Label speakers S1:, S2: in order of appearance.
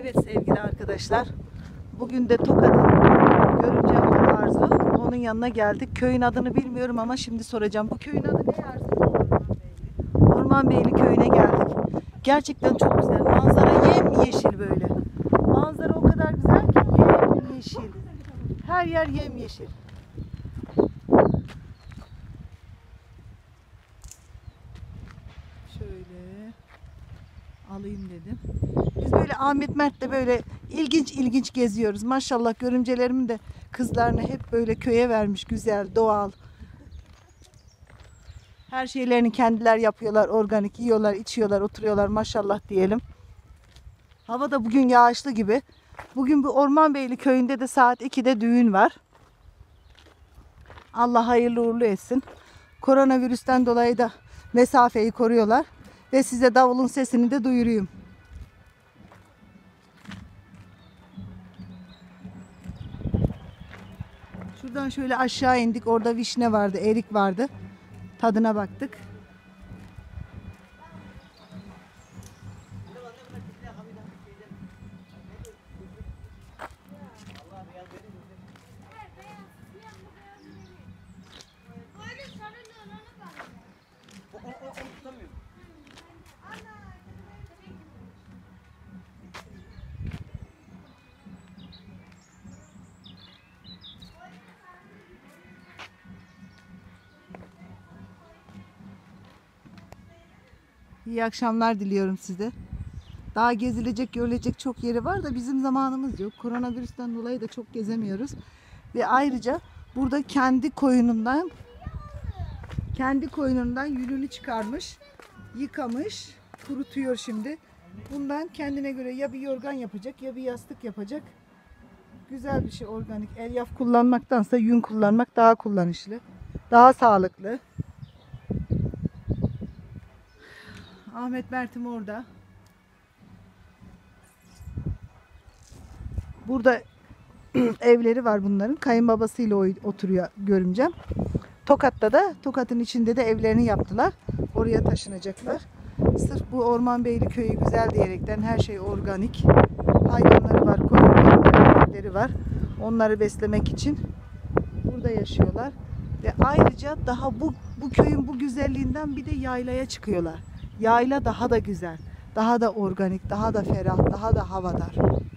S1: Evet sevgili arkadaşlar, bugün de Tokat'ın görümcem var Arzu. Onun yanına geldik. Köyün adını bilmiyorum ama şimdi soracağım. Bu köyün adı ne Arzu? Ormanbeyli köyüne geldik. Gerçekten çok güzel. Manzara yemyeşil böyle. Manzara o kadar güzel ki yemyeşil. Her yer yemyeşil. Şöyle alayım dedim. Biz böyle Ahmet Mert'le böyle ilginç geziyoruz. Maşallah görümcelerimin de kızlarını hep böyle köye vermiş. Güzel, doğal. Her şeylerini kendiler yapıyorlar. Organik yiyorlar, içiyorlar, oturuyorlar. Maşallah diyelim. Hava da bugün yağışlı gibi. Bugün bu Ormanbeyli köyünde de saat 2'de düğün var. Allah hayırlı uğurlu etsin. Koronavirüsten dolayı da mesafeyi koruyorlar. Ve size davulun sesini de duyurayım. Şuradan şöyle aşağı indik. Orada vişne vardı, erik vardı. Tadına baktık. İyi akşamlar diliyorum size. Daha gezilecek, görülecek çok yeri var da bizim zamanımız yok. Koronavirüsten dolayı da çok gezemiyoruz. Ve ayrıca burada kendi koyunundan yününü çıkarmış, yıkamış, kurutuyor şimdi. Bundan kendine göre ya bir yorgan yapacak ya bir yastık yapacak. Güzel bir şey, organik. Elyaf kullanmaktansa yün kullanmak daha kullanışlı, daha sağlıklı. Ahmet Mert'im orada. Burada evleri var bunların. Kayınbabasıyla oturuyor görümcem. Tokat'ın içinde de evlerini yaptılar. Oraya taşınacaklar. Sırf bu Ormanbeyli köyü güzel diyerekten her şey organik. Hayvanları var, koyunları var, köpekleri var. Onları beslemek için burada yaşıyorlar. Ve ayrıca daha bu köyün bu güzelliğinden bir de yaylaya çıkıyorlar. Yayla daha da güzel, daha da organik, daha da ferah, daha da havadar.